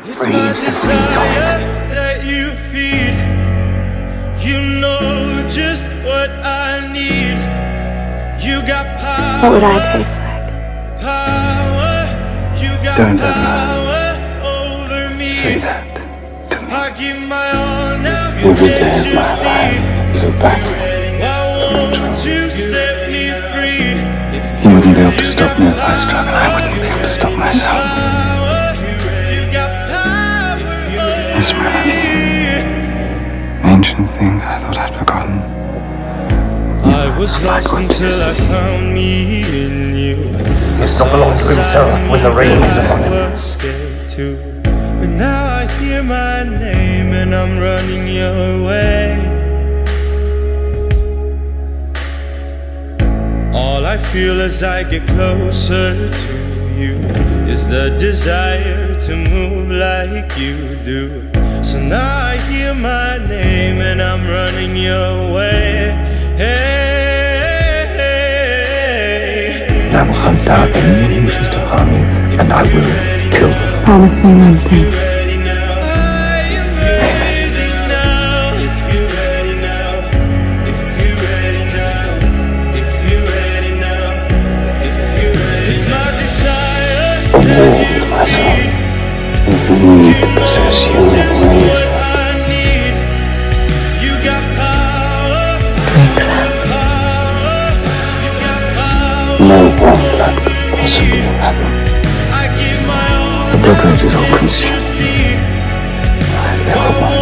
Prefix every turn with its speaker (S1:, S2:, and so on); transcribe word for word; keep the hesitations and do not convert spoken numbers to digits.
S1: breathes the feet on it.
S2: That you feed, you know just what I need. You got power.
S3: What would I taste like?
S2: Power. You got
S1: Don't
S2: power over me.
S1: Say that to me.
S2: I give my all now.
S1: Every day of my life is a battle.
S2: Why won't you set me free?
S1: You wouldn't be able to stop me if I struck. I wouldn't be able to stop myself. I smell of you. Ancient things I thought I'd forgotten.
S2: I was lost until I found me in you.
S4: He's not belong to himself when the rain is upon him.
S2: But now I hear my name and I'm running your way. All I feel as I get closer to you is the desire to move like you do. So now I hear my name and I'm running your way. Hey, hey, hey.
S1: I will hunt down anyone who wishes to harm you, and I will kill them.
S3: Promise me one thing.
S1: A war with myself, and the need to possess you in ways that no one blood could possibly fathom. The blood rages all consumed. I have ever wanted.